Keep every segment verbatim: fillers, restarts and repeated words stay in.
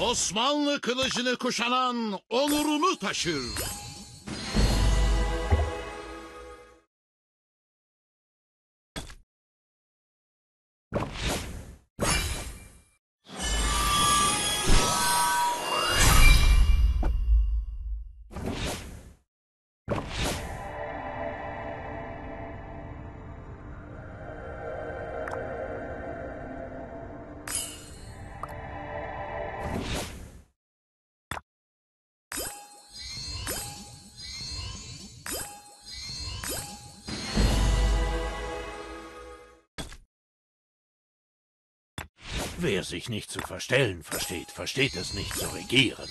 Osmanlı kılıcını kuşanan onurunu taşır. Wer sich nicht zu verstellen versteht, versteht es nicht zu regieren.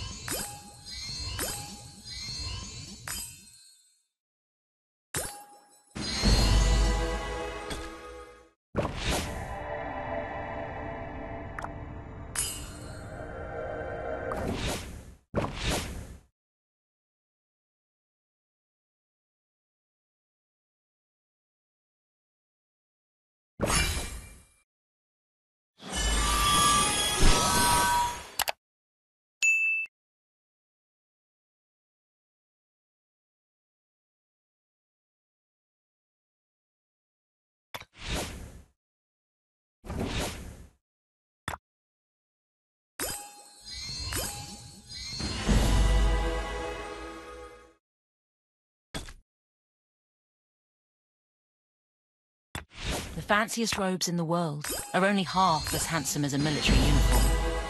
The fanciest robes in the world are only half as handsome as a military uniform.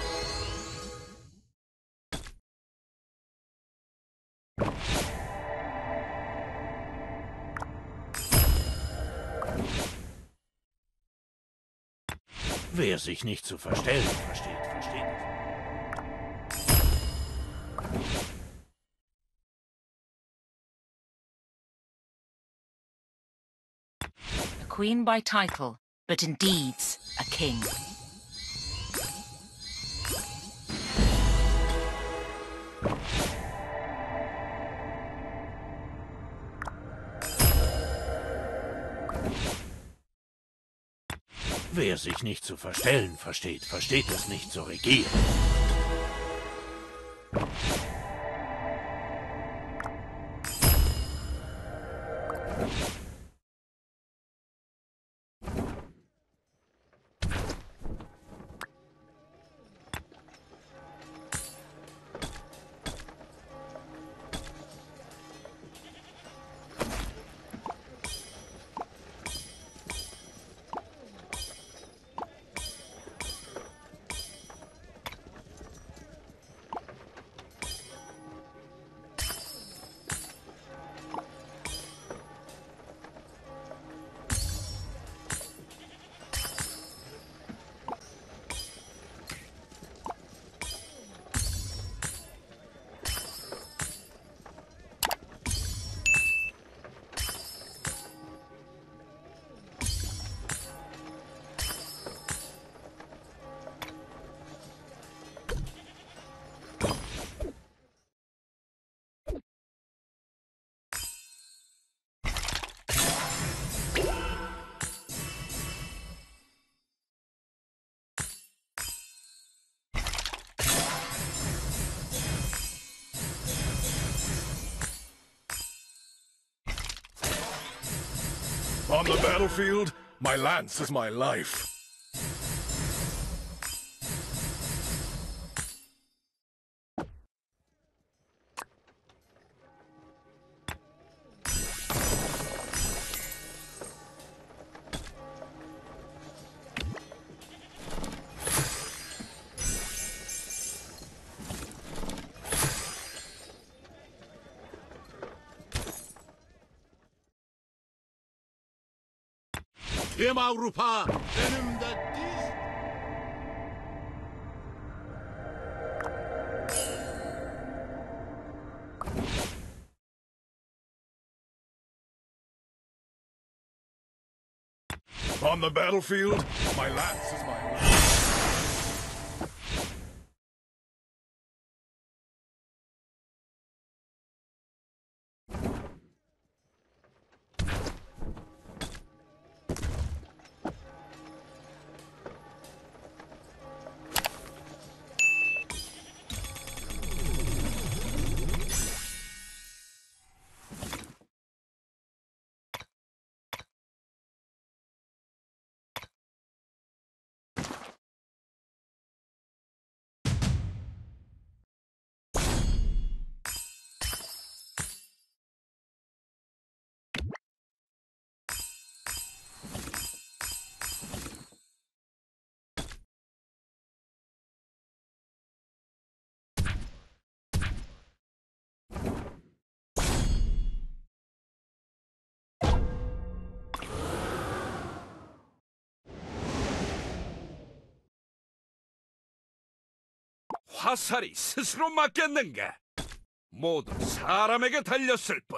Wer sich nicht zu verstellen versteht, versteht es. A queen by title, but in deeds a king. Wer sich nicht zu verstellen versteht, versteht es nicht zu regieren. On the battlefield, my lance is my life. Tüm Avrupa önümde diz. On the battlefield, my lance is my life. 화살이 스스로 맞겠는가? 모두 사람에게 달렸을 뿐.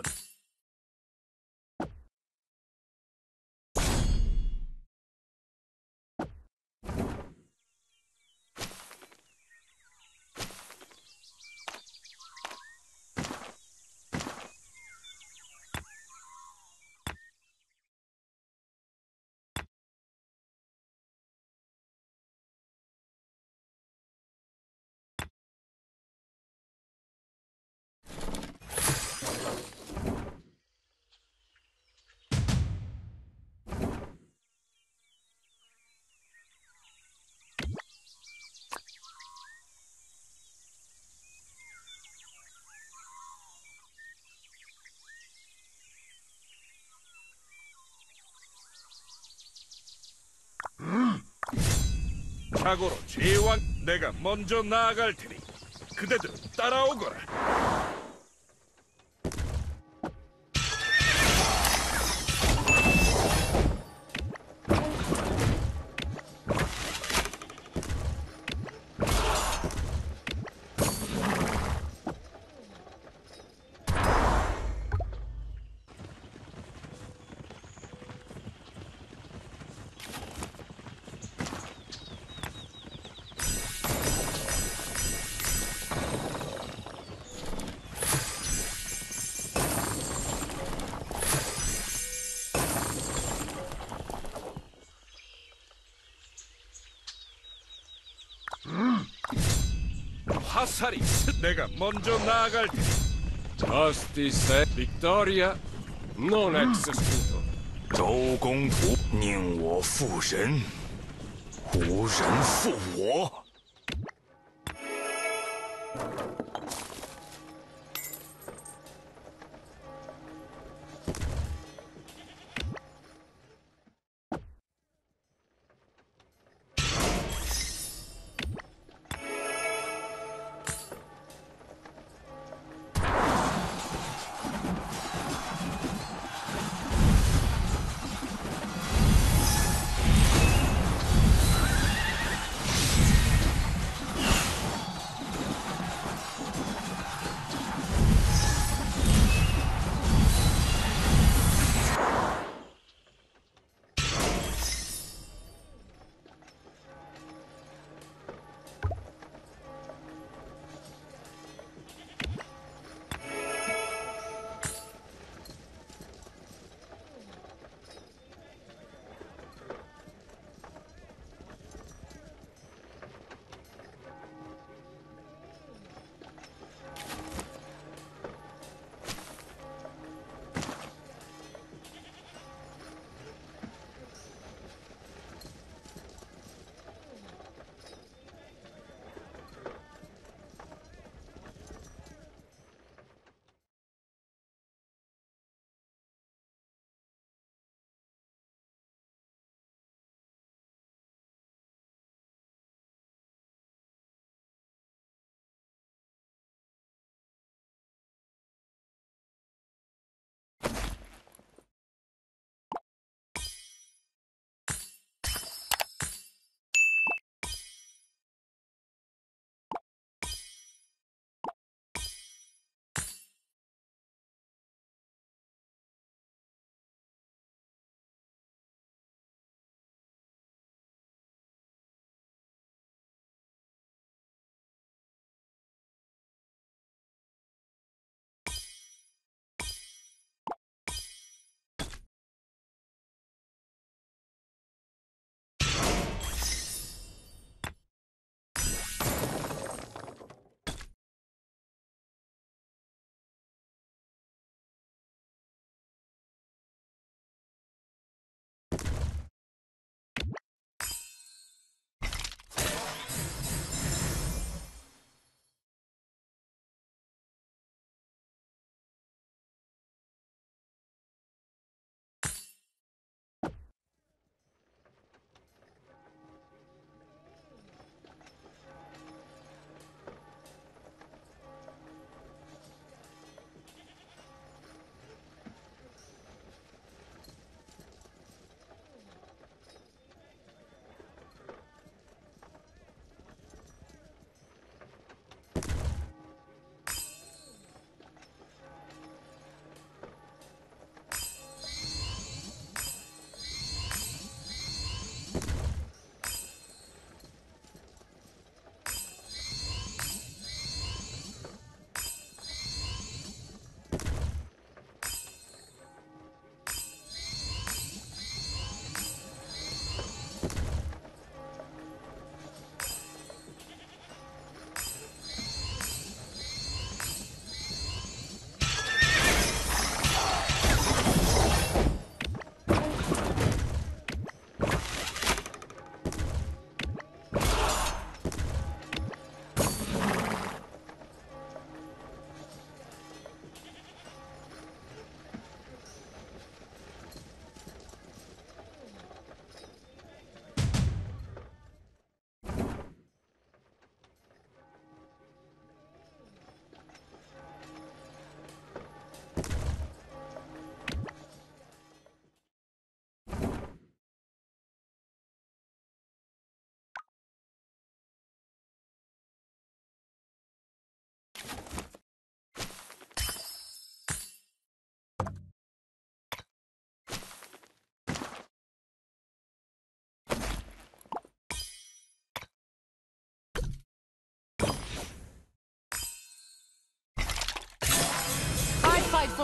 자고로 제왕, 내가 먼저 나아갈 테니 그대들은 따라오거라. 화살이 스... 내가 먼저 나아갈 테니. Justice, Victoria, non executo. 周公图宁我负人，无人负我。 내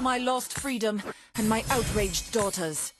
for my lost freedom and my outraged daughters.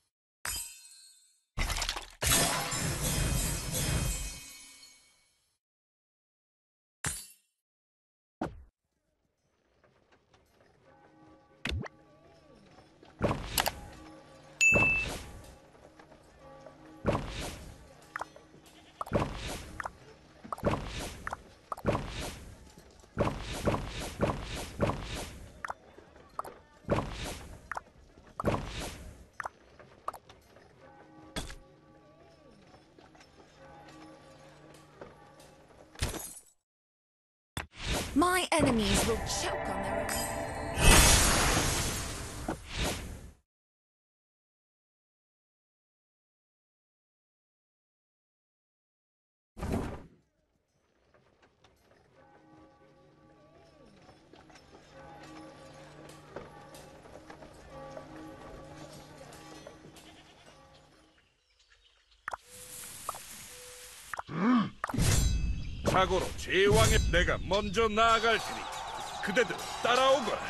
My enemies will choke on their own. 자고로 제왕의 내가 먼저 나아갈 테니 그대들 따라오거라.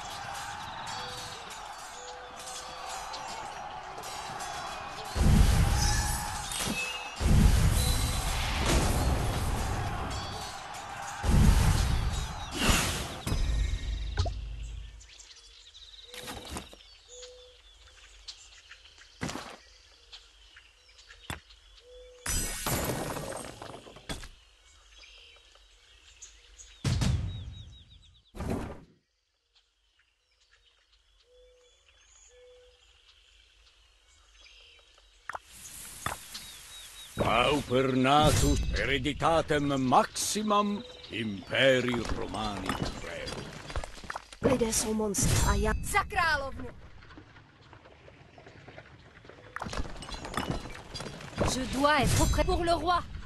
Paupernatus hereditatem maximum imperi Romani creo. Lidé jsou monstra a já... Za královnu! Je dois être prêt pour le roi.